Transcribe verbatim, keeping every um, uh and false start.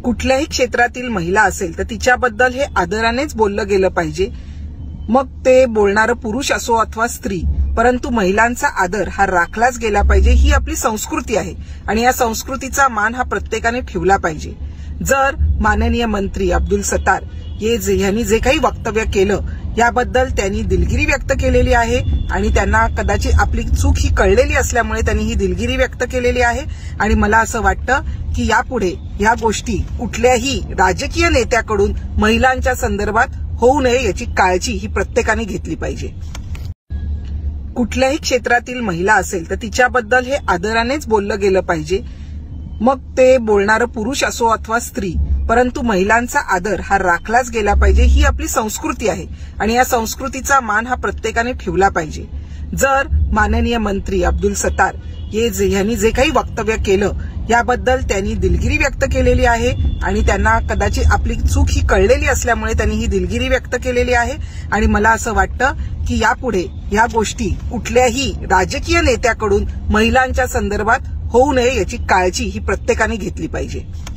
कुठल्याही क्षेत्रातील महिला असेल तर तिच्याबद्दल हे आदरानेच बोललं गेलं पाहिजे, मग ते बोलणारं पुरुष असो अथवा स्त्री, परंतु महिलांचा आदर हा राखलाच गेला पाहिजे। ही आपली संस्कृती आहे आणि या संस्कृतीचा मान हा प्रत्येकाने ठेवला पाहिजे। जर माननीय मंत्री अब्दुल सत्तार यांनी जे काही वक्तव्य केलं याबद्दल त्यांनी दिलगिरी व्यक्त केलेली आहे आणि त्यांना कदाचित आपली चूक ही कळलेली असल्यामुळे त्यांनी ही दिलगिरी व्यक्त केलेली आहे आणि मला असं वाटतं की यापुढे या गोष्टी कुठल्याही राजकीय नेत्याकडून महिलांच्या संदर्भात होऊ नये याची काळजी ही प्रत्येकाने घेतली पाहिजे। कुठल्याही क्षेत्रातील महिला असेल तर तिच्याबद्दल हे आदरानेच बोललं गेलं पाहिजे, मग ते बोलणारं पुरुष असो अथवा स्त्री, परंतु महिलांचा आदर हा राखलाच गेला पाहिजे। ही आपली संस्कृती आहे आणि या संस्कृतीचा मान हा प्रत्येकाने ठेवला पाहिजे। जर माननीय मंत्री अब्दुल सत्तार यांनी जे काही वक्तव्य केलं याबद्दल त्यांनी दिलगिरी व्यक्त केलेली आहे आणि त्यांना कदाचित आपली चूक ही कळलेली असल्यामुळे त्यांनी ही दिलगिरी व्यक्त केलेली आहे आणि मला असं वाटतं की यापुढे या गोष्टी कुठल्याही राजकीय नेत्याकडून महिलांच्या संदर्भात होऊ नये याची काळजी ही प्रत्येकाने घेतली पाहिजे।